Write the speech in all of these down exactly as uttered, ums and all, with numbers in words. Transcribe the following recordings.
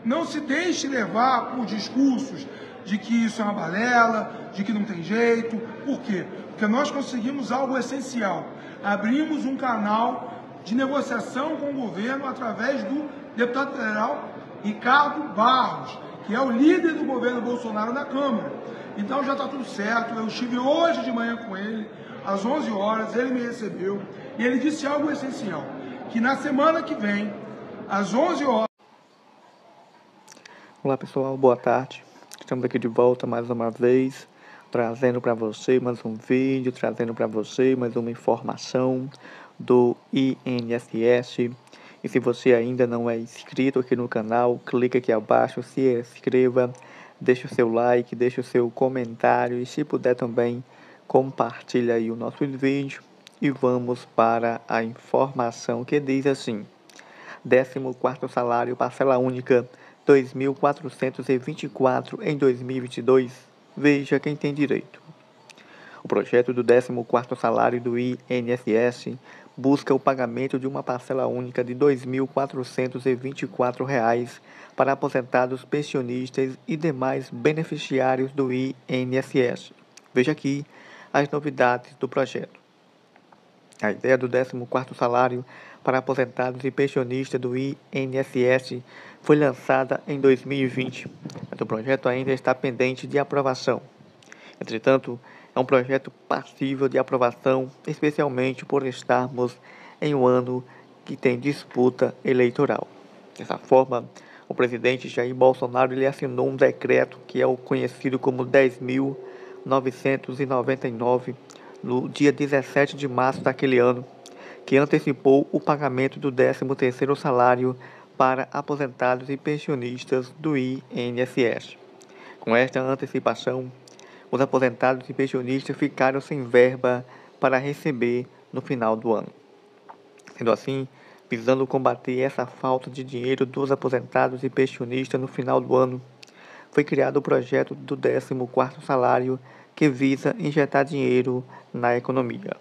Não se deixe levar por discursos de que isso é uma balela, de que não tem jeito. Por quê? Porque nós conseguimos algo essencial. Abrimos um canal de negociação com o governo através do deputado federal Ricardo Barros, que é o líder do governo Bolsonaro na Câmara. Então já está tudo certo. Eu estive hoje de manhã com ele, às onze horas, ele me recebeu e ele disse algo essencial, que na semana que vem, às onze horas... Olá pessoal, boa tarde. Estamos aqui de volta mais uma vez, trazendo para você mais um vídeo, trazendo para você mais uma informação do I N S S. E se você ainda não é inscrito aqui no canal, clique aqui abaixo, se inscreva, deixe o seu like, deixe o seu comentário e se puder também compartilhe aí o nosso vídeo. E vamos para a informação que diz assim: décimo quarto salário, parcela única, dois mil quatrocentos e vinte e quatro em dois mil e vinte e dois. Veja quem tem direito. O projeto do décimo quarto salário do I N S S busca o pagamento de uma parcela única de dois mil quatrocentos e vinte e quatro reais para aposentados, pensionistas e demais beneficiários do I N S S. Veja aqui as novidades do projeto. A ideia do décimo quarto salário para aposentados e pensionistas do I N S S foi lançada em dois mil e vinte, mas o projeto ainda está pendente de aprovação. Entretanto, é um projeto passível de aprovação, especialmente por estarmos em um ano que tem disputa eleitoral. Dessa forma, o presidente Jair Bolsonaro ele assinou um decreto que é o conhecido como dez mil novecentos e noventa e nove, no dia dezessete de março daquele ano, que antecipou o pagamento do décimo terceiro salário para aposentados e pensionistas do I N S S. Com esta antecipação, os aposentados e pensionistas ficaram sem verba para receber no final do ano. Sendo assim, visando combater essa falta de dinheiro dos aposentados e pensionistas no final do ano, foi criado o projeto do décimo quarto salário, que visa injetar dinheiro na economia.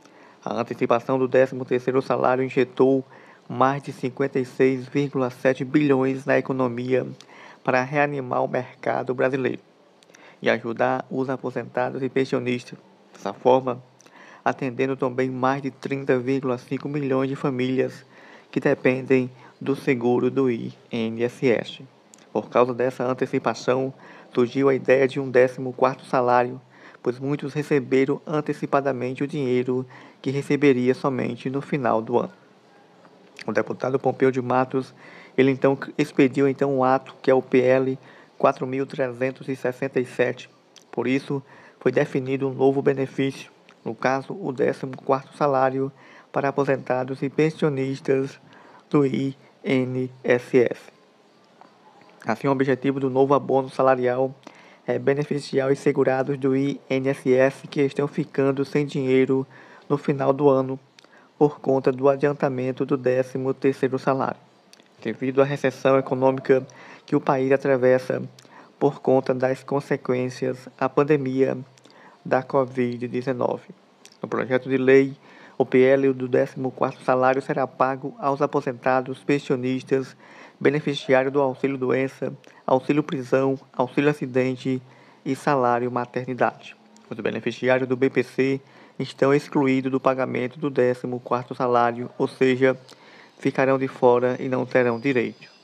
A antecipação do décimo terceiro salário injetou mais de cinquenta e seis vírgula sete bilhões na economia para reanimar o mercado brasileiro e ajudar os aposentados e pensionistas. Dessa forma, atendendo também mais de trinta vírgula cinco milhões de famílias que dependem do seguro do I N S S. Por causa dessa antecipação, surgiu a ideia de um décimo quarto salário, pois muitos receberam antecipadamente o dinheiro que receberia somente no final do ano. O deputado Pompeu de Matos, ele então expediu então um ato que é o P L quatro mil trezentos e sessenta e sete. Por isso, foi definido um novo benefício, no caso, o décimo quarto salário para aposentados e pensionistas do I N S S. Assim, o objetivo do novo abono salarial é beneficiar os segurados do I N S S que estão ficando sem dinheiro no final do ano por conta do adiantamento do décimo terceiro salário, devido à recessão econômica que o país atravessa por conta das consequências da pandemia da covid dezenove. No projeto de lei, o P L do décimo quarto salário será pago aos aposentados, pensionistas, beneficiários do auxílio-doença, auxílio-prisão, auxílio-acidente e salário-maternidade. Os beneficiários do B P C estão excluídos do pagamento do décimo quarto salário, ou seja, ficarão de fora e não terão direito.